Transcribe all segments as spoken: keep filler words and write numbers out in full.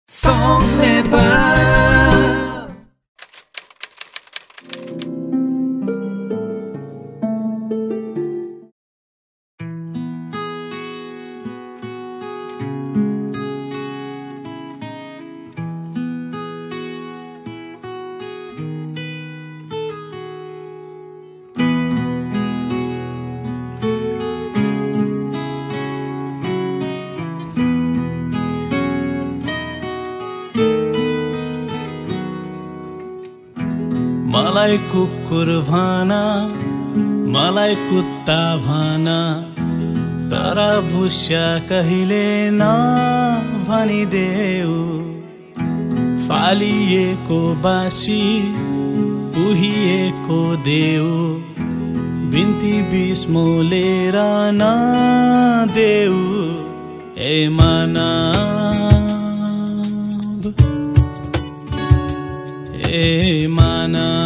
Songs Nepal. मलाई कुकुर भना मलाई कुत्ता भना तर भुस्या कहिले न भनिदेऊ फालिएको बासी पुहिएको देऊ बिन्ती बिस मोलेर न देऊ ए मानव ए मानव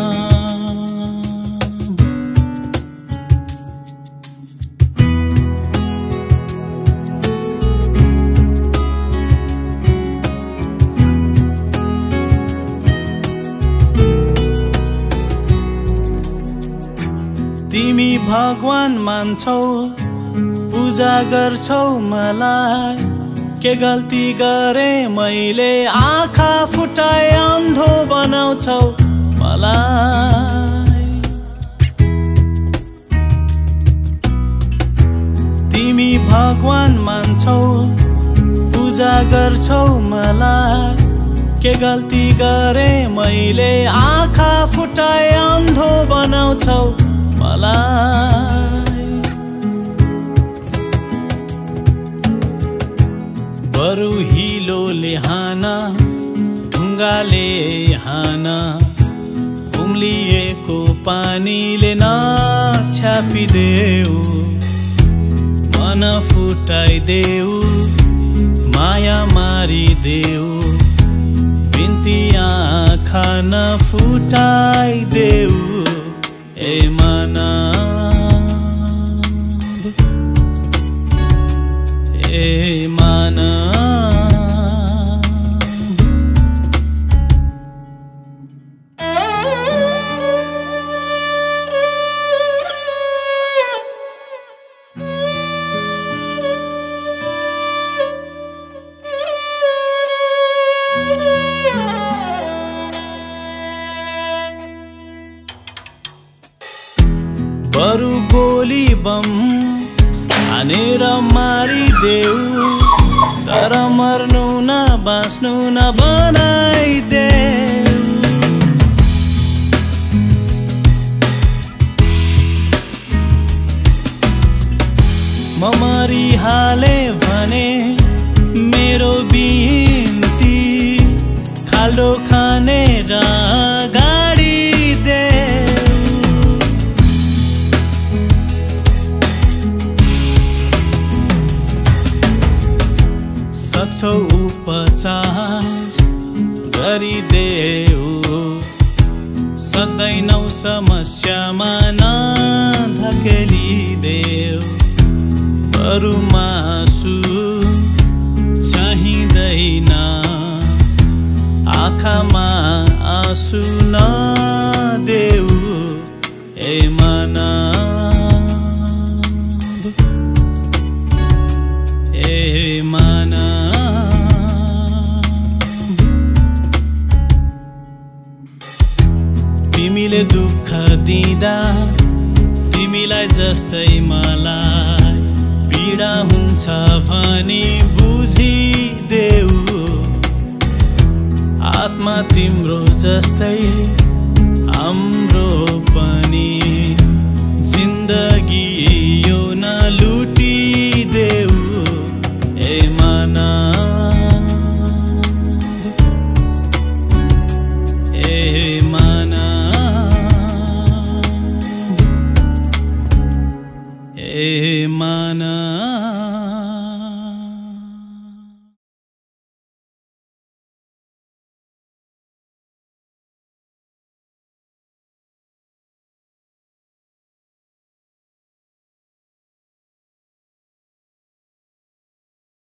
तिमी भगवान मान्छौ पूजा गर्छौ मलाई के गल्ती गरे मैले आँखा फुटाए अन्धो बनाउँछौ मलाई तिमी भगवान मान्छौ पूजा गर्छौ मलाई के गल्ती गरे मैले आँखा फुटाए अन्धो बनाउँछौ मलाई बरु हिलोले हाना ढुङ्गाले हाना उम्लिएको पानीले नछ्यापिदेऊ मन फुटाइदेऊ माया मारिदेऊ बिन्ती आँखा नफुटाइदेऊ ए मानव ए मानव बरु गोली बम हानेर मारिदेऊ तर मर्नु न बाँच्नु न बनाइदेऊ म मरिहाले भने मेरो बिन्ती खाल्डो खानेर गाडी दे सक्छौ उपचार गरिदेऊ सक्दैनौ समस्यामा नधकेलिदेऊ बरु मासु चाहिँदैन आँखामा आँसु नदेऊ ए मानव ए मानव तिमीले दुःख दिँदा तिमीलाई जस्तै मलाई पीडा हुन्छ भनी बुझिदेऊ आत्मा तिम्रो जस्तै